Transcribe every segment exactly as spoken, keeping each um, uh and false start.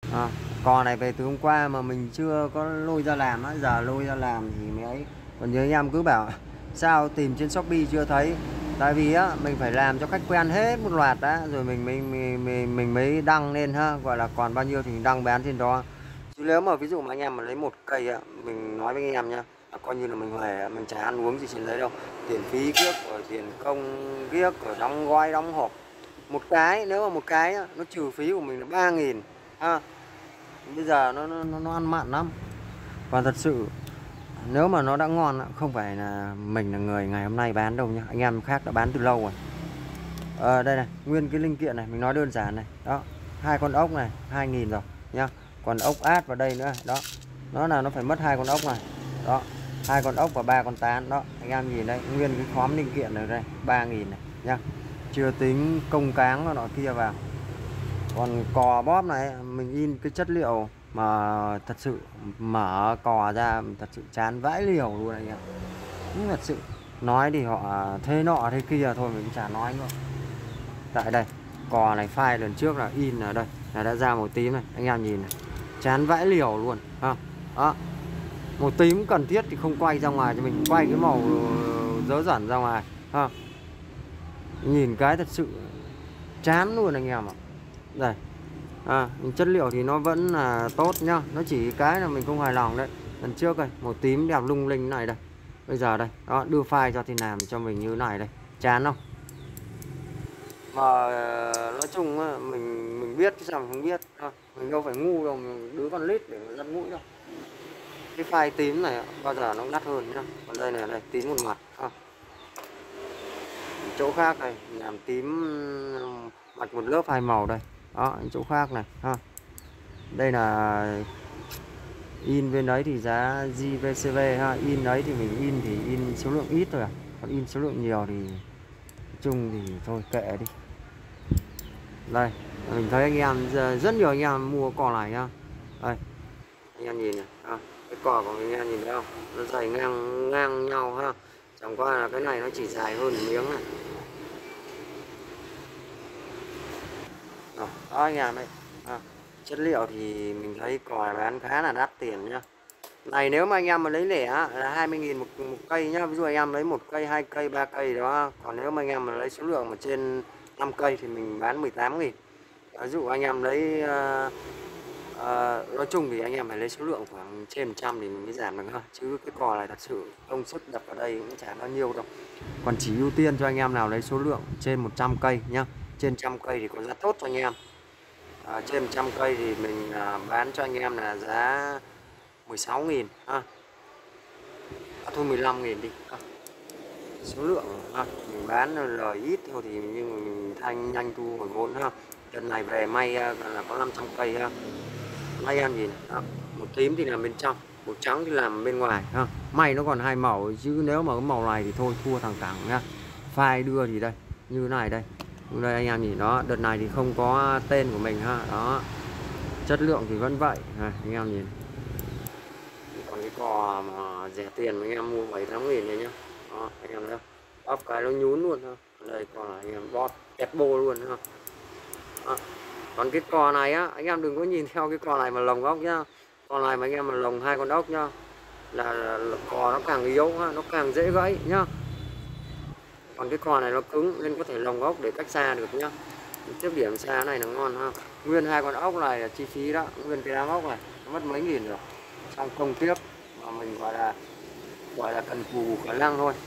À, cò này về từ hôm qua mà mình chưa có lôi ra làm á, giờ lôi ra làm thì mới ấy. Còn nhớ anh em cứ bảo sao tìm trên Shopee chưa thấy. Tại vì á mình phải làm cho khách quen hết một loạt đã rồi mình mình mình mình, mình mới đăng lên ha, gọi là còn bao nhiêu thì mình đăng bán trên đó. Chứ nếu mà ví dụ mà anh em mà lấy một cây á, mình nói với anh em nhá, là coi như là mình về mình chả ăn uống gì trên đấy đâu. Tiền phí kiếc rồi tiền công kiếc rồi đóng gói đóng hộp. Một cái nếu mà một cái á, nó trừ phí của mình là ba nghìn ha. Bây giờ nó nó nó ăn mặn lắm. Còn thật sự nếu mà nó đã ngon không phải là mình là người ngày hôm nay bán đâu nhá, anh em khác đã bán từ lâu rồi. Ờ, đây này, nguyên cái linh kiện này mình nói đơn giản này, đó, hai con ốc này hai nghìn rồi nhá. Còn ốc át vào đây nữa, đó, nó là nó phải mất hai con ốc này, đó, hai con ốc và ba con tán, đó, anh em nhìn đây, nguyên cái khóm linh kiện này đây, ba nghìn này nhá, chưa tính công cáng nọ kia vào. Còn cò bóp này mình in cái chất liệu mà thật sự mở cò ra thật sự chán vãi liều luôn anh em. Nhưng thật sự nói thì họ thế nọ thế kia thôi mình cũng chả nói nữa. Tại đây cò này file lần trước là in ở đây là đã ra màu tím này, anh em nhìn này, chán vãi liều luôn ha. Đó, màu tím cần thiết thì không quay ra ngoài cho mình, quay cái màu dớ dẩn ra ngoài ha. Nhìn cái thật sự chán luôn anh em ạ. Đây à, chất liệu thì nó vẫn là tốt nhá, nó chỉ cái là mình không hài lòng đấy. Lần trước đây màu tím đẹp lung linh này đây, bây giờ đây đó đưa file cho thì làm cho mình như này đây, chán không. Mà nói chung mình mình biết chứ sao mình không biết à, mình đâu phải ngu đâu, mình đứa con lít để mà dắt mũi đâu. Cái file tím này bao giờ nó đắt hơn nhá. Còn đây này đây tím một mặt à. Chỗ khác này làm tím mặt một lớp hai màu đây, đó chỗ khác này ha. Đây là in bên đấy thì giá giê vê xê vê ha, in đấy thì mình in thì in số lượng ít thôi à, còn in số lượng nhiều thì chung thì thôi kệ đi. Đây mình thấy anh em rất nhiều anh em mua cò này nhá. Đây anh em nhìn này à, cái cò của anh em nhìn thấy không, nó dày ngang ngang nhau ha, chẳng qua là cái này nó chỉ dài hơn miếng này. Đó, đó anh em đây à, chất liệu thì mình thấy cò bán khá là đắt tiền nhá. Này nếu mà anh em mà lấy lẻ là hai mươi nghìn một, một cây nhá. Ví dụ anh em lấy một cây, hai cây, ba cây đó. Còn nếu mà anh em mà lấy số lượng mà trên năm cây thì mình bán mười tám nghìn. Ví dụ anh em lấy uh, uh, nói chung thì anh em phải lấy số lượng khoảng trên một trăm thì mình mới giảm được ha. Chứ cái cò này thật sự công sức đập ở đây cũng chả bao nhiêu đâu. Còn chỉ ưu tiên cho anh em nào lấy số lượng trên một trăm cây nhá. Trên một trăm cây thì có giá tốt cho anh em. À, trên một trăm cây thì mình uh, bán cho anh em là giá mười sáu nghìn ha. À, thôi mười lăm nghìn đi à, số lượng ha. Mình bán lời ít thôi thì nhưng mà mình thanh nhanh thu hồi vốn ha. Lần này về may là có năm trăm cây ha. May em nhìn à, một tím thì làm bên trong, một trắng thì làm bên ngoài ha. May nó còn hai màu chứ nếu mà cái màu này thì thôi thua thằng cẳng nha. File đưa thì đây như thế này đây, đây anh em nhìn đó, đợt này thì không có tên của mình ha. Đó, chất lượng thì vẫn vậy à, anh em nhìn. Còn cái cò mà rẻ tiền anh em mua bảy tám nghìn này nhá. Đó, anh em thấy không? Bóp cái nó nhún luôn ha. Đây còn là anh em bóp kẹt bô luôn ha. Đó. Còn cái cò này á, anh em đừng có nhìn theo cái cò này mà lồng ốc nhá. Con này mà anh em mà lồng hai con ốc nhá là, là, là cò nó càng yếu ha, nó càng dễ gãy nhá. Còn cái cò này nó cứng nên có thể lồng ốc để cách xa được nhá. Tiếp điểm xa này là ngon ha. Nguyên hai con ốc này là chi phí đó, nguyên cái đám ốc này nó mất mấy nghìn rồi. Xong công tiếp mà mình gọi là gọi là cần cù khả năng thôi.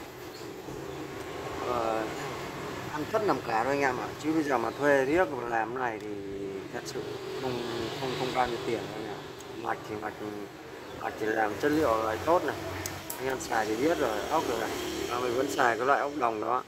Ờ, ăn tất nằm cả thôi anh em ạ. Chứ bây giờ mà thuê riết mà làm này thì thật sự không không không bao nhiêu tiền đâu nhỉ. Mạch thì mạch mạch thì làm chất liệu là tốt này, anh em xài thì biết rồi, ốc rồi này. À, mình vẫn xài cái loại ốc đồng đó.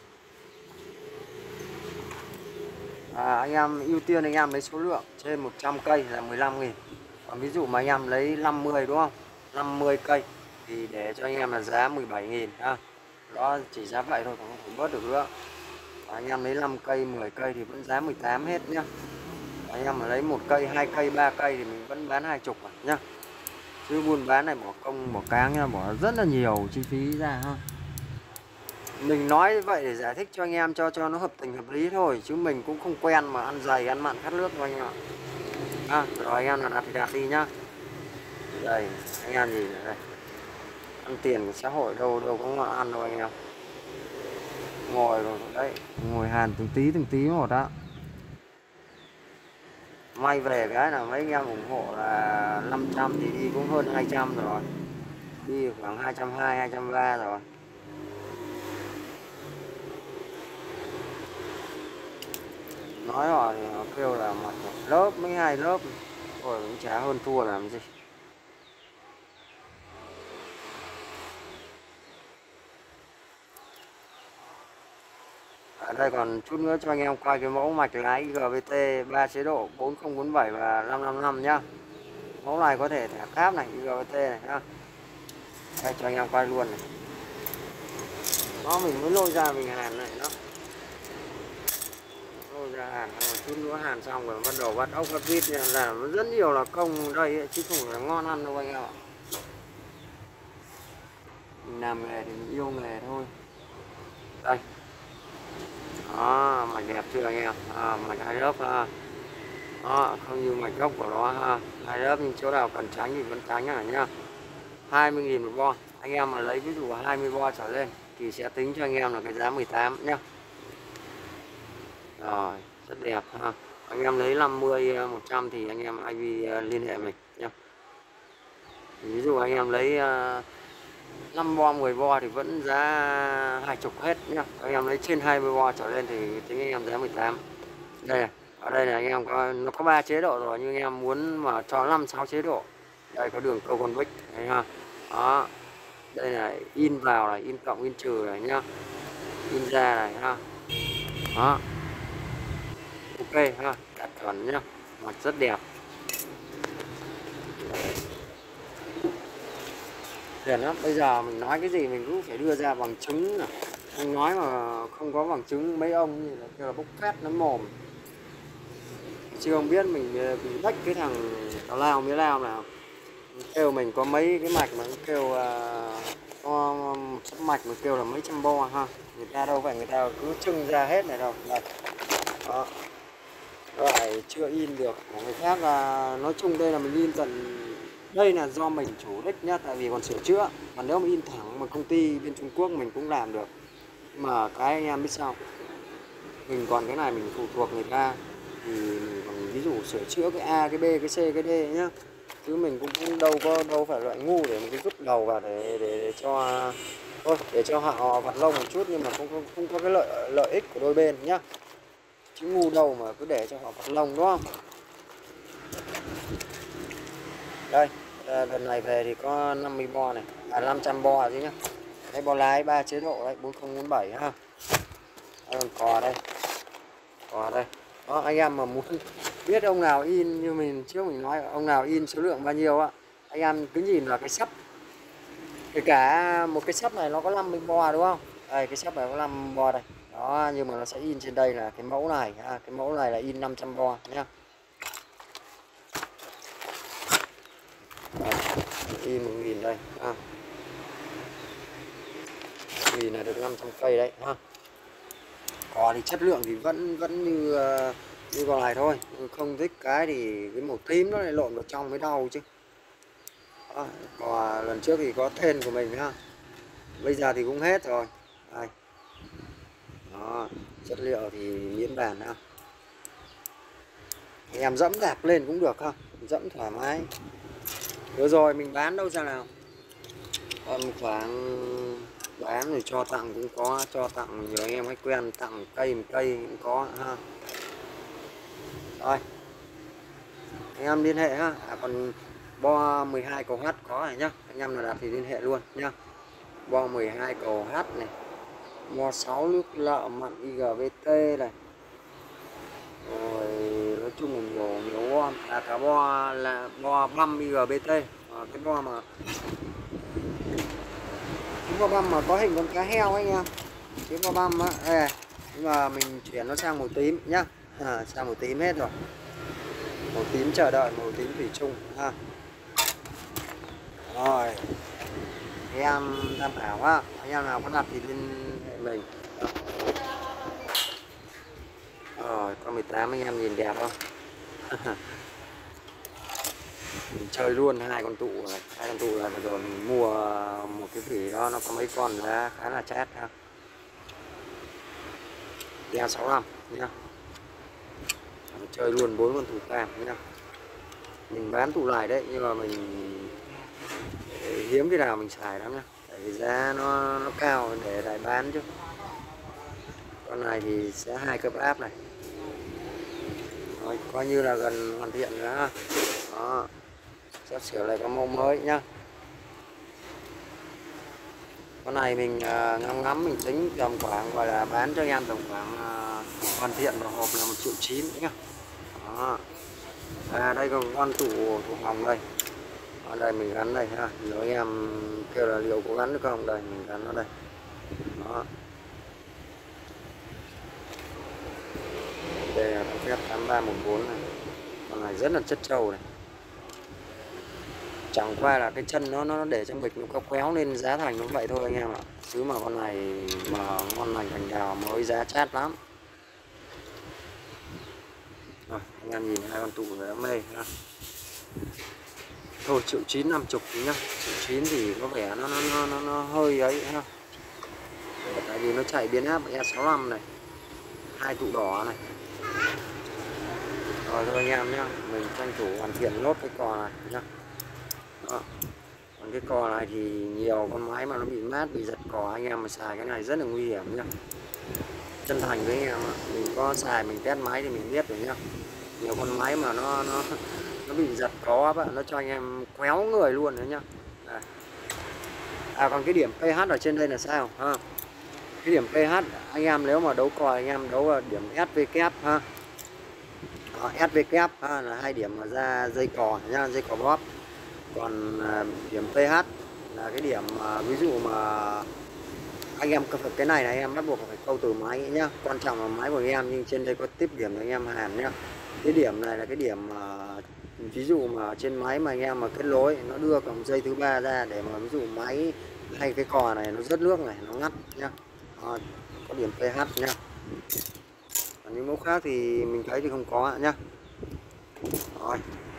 À, anh em ưu tiên anh em lấy số lượng trên một trăm cây là mười lăm nghìn. Còn ví dụ mà anh em lấy năm mươi đúng không, năm mươi cây thì để cho anh em là giá mười bảy nghìn ha. Đó chỉ giá vậy thôi, không phải bớt được nữa. Và anh em lấy năm cây mười cây thì vẫn giá mười tám hết nhá. Anh em mà lấy một cây hai cây ba cây thì mình vẫn bán hai chục à, nhá. Chứ buôn bán này bỏ công bỏ cáng nha, bỏ rất là nhiều chi phí ra ha. Mình nói vậy để giải thích cho anh em cho cho nó hợp tình hợp lý thôi, chứ mình cũng không quen mà ăn dày ăn mặn khát nước đâu anh em ạ. À, rồi anh em nào đặt thì đặt đi nhá. Đây anh em nhìn đây, ăn tiền của xã hội đâu đâu có ngon ăn đâu anh em. Ngồi rồi đấy, ngồi hàn từng tí từng tí một đó. May về cái là mấy anh em ủng hộ là năm trăm thì đi cũng hơn hai trăm rồi, đi khoảng hai trăm hai mươi, hai trăm ba mươi rồi. Nói họ thì họ kêu là mặt một lớp mấy hai lớp, rồi cũng chả hơn thua làm gì. Ở đây còn chút nữa cho anh em quay cái mẫu mạch lái giê vê tê ba chế độ bốn không bốn bảy và năm năm năm nhá. Mẫu này có thể thẻ cáp này, giê vê tê này nhá. Đây cho anh em quay luôn này. Nó mình mới lôi ra mình hàn này nó. Lôi ra hàn, chút nữa hàn xong rồi bắt đầu bắt ốc bắt vít là rất nhiều là công đây ấy, chứ không phải là ngon ăn đâu anh em ạ. Mình làm nghề thì mình yêu nghề thôi. Đây. Đó, mạch đẹp chưa anh em? À, mạch hai lớp ha. Đó, không như mạch gốc của nó ha. Hai lớp nhưng chỗ nào cần tránh thì vẫn tránh à nhá. hai mươi nghìn một bo. Anh em mà lấy ví dụ hai mươi bo trở lên thì sẽ tính cho anh em là cái giá mười tám nhá. Rồi, rất đẹp ha. Anh em lấy năm mươi, một trăm thì anh em i vê liên hệ mình nhá. Ví dụ anh em lấy năm bo, mười bo thì vẫn giá hai mươi hết nhá. Anh em lấy trên hai mươi bo trở lên thì tính anh em giá mười tám. Đây này, ở đây là anh em có nó có ba chế độ rồi, nhưng anh em muốn mà cho năm sáu chế độ. Đây có đường câu con vích này ha. Đó. Đây là in vào này, in cộng in trừ này nhá. In ra này ha. Đó. Ok ha, đặt chuẩn nhá. Mặt rất đẹp. Tiền lắm, bây giờ mình nói cái gì mình cũng phải đưa ra bằng chứng này. Anh nói mà không có bằng chứng mấy ông như là kêu là bốc phét nó mồm. Chứ không biết mình bị đách cái thằng tào lao mía lao nào. Kêu mình có mấy cái mạch mà kêu uh, có một sắp mạch mà kêu là mấy trăm bo ha. Người ta đâu phải người ta cứ trưng ra hết này đâu. Đây. Đó. Rồi chưa in được của người khác là nói chung đây là mình in tận đây là do mình chủ đích nhá, tại vì còn sửa chữa. Còn nếu mà in thẳng một công ty bên Trung Quốc mình cũng làm được. Mà cái anh em biết sao? Mình còn cái này mình phụ thuộc người ta thì mình còn ví dụ sửa chữa cái A, cái B, cái C, cái D nhá. Chứ mình cũng, cũng đâu có đâu phải loại ngu để mình cứ rút đầu vào để, để, để cho thôi để cho họ vặt lông một chút, nhưng mà không không, không có cái lợi lợi ích của đôi bên nhá. Chứ ngu đâu mà cứ để cho họ vặt lông đúng không? Đây, à, lần này về thì có năm mươi bo này, à năm trăm bo chứ nhá. Đây bo lái ba chế độ đấy, bốn không bốn bảy ha. Đây còn cò đây. Cò đây. Đó, anh em mà muốn biết ông nào in như mình trước mình nói, ông nào in số lượng bao nhiêu á, anh em cứ nhìn vào cái sắp. Kể cả một cái sắp này nó có năm mươi bo đúng không? Đây cái sắp này có năm bo đây. Đó, nhưng mà nó sẽ in trên đây là cái mẫu này, à, cái mẫu này là in năm trăm bo nhá. In một nghìn đây ha. Nghìn là được năm trăm cây đấy ha. Cò thì chất lượng thì vẫn vẫn như như con này thôi, không thích cái thì cái màu tím nó lại lộn vào trong mới đau chứ. Đó, cò lần trước thì có tên của mình ha, bây giờ thì cũng hết rồi. Đây. Đó, chất liệu thì miễn bàn ha. Anh em dẫm đạp lên cũng được ha, dẫm thoải mái. Vừa rồi mình bán đâu ra nào, còn khoảng bán rồi cho tặng cũng có, cho tặng nhiều anh em khách quen, tặng cây một cây cũng có ha. Rồi anh em liên hệ ha. À, còn bo mười hai cầu H có này nhá, anh em nào đặt thì liên hệ luôn nhá. Bo mười hai cầu H này, bo sáu nước lợ mặn i giê vê tê này, rồi nói chung là nhiều nhiều bo. À cả bo là bo băm i giê vê tê, à, cái bo mà cái bo băm mà có hình con cá heo anh em, cái bo băm á. Ê, nhưng mà mình chuyển nó sang màu tím nhá, à, sang màu tím hết rồi, màu tím chờ đợi màu tím thủy chung ha. Rồi anh em tham khảo á, anh em nào có đặt thì liên hệ mình. Rồi con mười tám anh em nhìn đẹp không? mình chơi luôn hai con tụ này, hai con tụ là vừa rồi mình mua một cái vỉ đó, nó có mấy con giá khá là chát ha. E sáu lăm nhá. Mình chơi luôn bốn con tụ cam nhá. Mình bán tụ lại đấy, nhưng mà mình hiếm khi nào mình xài lắm nhá, tại vì giá nó nó cao để lại bán chứ. Con này thì sẽ hai cấp áp này. Rồi, coi như là gần hoàn thiện rồi ha. Đó, sắp sửa lại có mẫu mới nhá. Con này mình uh, ngắm ngắm mình tính tầm khoảng gọi là bán cho anh em tầm khoảng uh, hoàn thiện một hộp là một triệu chín nhá. Đó. À, đây còn con tủ tủ phòng đây. Ở đây mình gắn đây ha. Nếu anh em kêu là liệu có gắn được không, đây mình gắn nó đây. Đó. Đây là con phép tám ba một bốn này. Con này rất là chất trâu này. Chẳng qua là cái chân nó nó để trong bịch nó có kéo nên giá thành nó vậy thôi anh em ạ. Chứ mà con này mà ngon lành thành đào mới giá chát lắm. Rồi, anh em nhìn hai con tụ đã mê ha. Thôi triệu chín năm chục nhá. Triệu chín thì có vẻ nó nó nó nó, nó hơi ấy ha. Tại vì nó chạy biến áp E sáu lăm này. Hai tụ đỏ này. Rồi thôi anh em nhá, mình tranh thủ hoàn thiện nốt cái cò này nhá. Đó. Còn cái cò này thì nhiều con máy mà nó bị mát, bị giật cò, anh em mà xài cái này rất là nguy hiểm nhá. Chân thành với anh em, mình có xài mình test máy thì mình biết rồi nhá. Nhiều con máy mà nó nó nó bị giật có á, nó cho anh em quéo người luôn đấy nhá. À. à còn cái điểm pH ở trên đây là sao ha? Cái điểm pH anh em nếu mà đấu cò anh em đấu là điểm ét vê kép ha. Đó, ét vê kép ha, là hai điểm mà ra dây cò nhá, dây cò bóp. Còn à, điểm pH là cái điểm à, ví dụ mà anh em cái này là anh em bắt buộc phải câu từ máy nhá, quan trọng là máy của anh em, nhưng trên đây có tiếp điểm cho anh em hàn nhá. Cái điểm này là cái điểm mà ví dụ mà trên máy mà anh em mà kết nối nó đưa cổng dây thứ ba ra để mà ví dụ máy hay cái cò này nó rớt nước này nó ngắt nhá. Đó, có điểm pH nhá. Còn những mẫu khác thì mình thấy thì không có nhá. Rồi,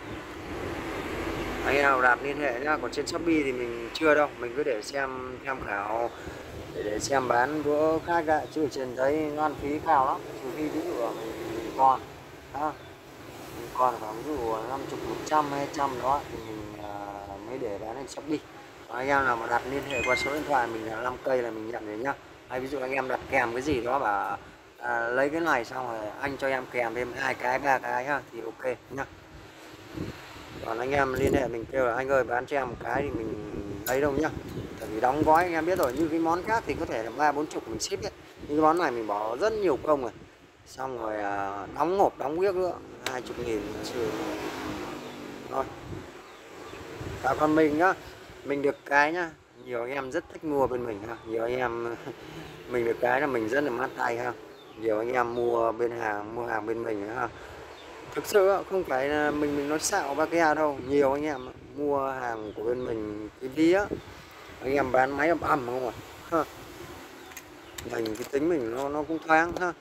anh em đặt liên hệ nhá. Còn trên Shopee thì mình chưa đâu, mình cứ để xem tham khảo để, để xem bán bữa khác đã, chứ ở trên đấy nó ăn phí cao lắm. Trừ khi ví dụ là mình, mình còn ha, mình còn khoảng ví dụ năm mươi, một trăm, hai trăm đó thì mình uh, mới để bán trên Shopee. Còn anh em nào mà đặt liên hệ qua số điện thoại mình là năm cây là mình nhận rồi nhá. Hay ví dụ anh em đặt kèm cái gì đó mà à, lấy cái này xong rồi anh cho em kèm thêm hai cái ba cái ha thì ok nhá. Còn anh em liên hệ mình kêu là anh ơi bán cho em một cái thì mình lấy đâu nhá. Tại vì đóng gói anh em biết rồi, như cái món khác thì có thể là ba bốn chục mình ship ấy. Nhưng cái món này mình bỏ rất nhiều công rồi. Xong rồi à, đóng hộp đóng viết nữa hai chục nghìn trừ. Thôi. Và còn mình nhá, mình được cái nhá, nhiều anh em rất thích mua bên mình ha. Nhiều anh em mình được cái là mình rất là mát tay ha. Nhiều anh em mua bên hàng mua hàng bên mình ha. Thực sự không phải là mình mình nói xạo ba cái đâu, nhiều anh em mua hàng của bên mình cái ví á, anh em bán máy ầm ầm không à ha. Mình cái tính mình nó nó cũng thoáng ha.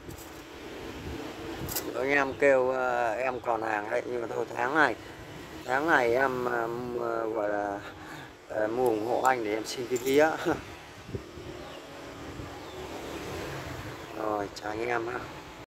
Anh em kêu uh, em còn hàng đấy, nhưng mà thôi tháng này tháng này em uh, gọi là uh, mua ủng hộ anh để em xin cái ví á. Rồi chào anh em ha.